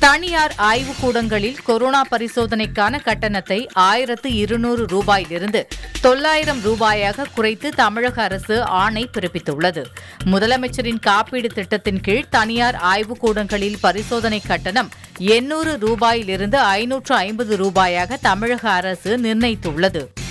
தனியார் ஆய்வுக்கூடங்களில் கொரோனா பரிசோதனைக்கான கட்டணத்தை 1200 ரூபாயிலிருந்து 900 ரூபாயாக குறைத்து தமிழக அரசு ஆணை பிறப்பித்துள்ளது. முதலமைச்சரின் காப்பீடு திட்டத்தின் கீழ் தனியார் ஆய்வுக்கூடங்களில் பரிசோதனை கட்டணம் 800 ரூபாயிலிருந்து 550 ரூபாயாக தமிழக அரசு நிர்ணயித்துள்ளது.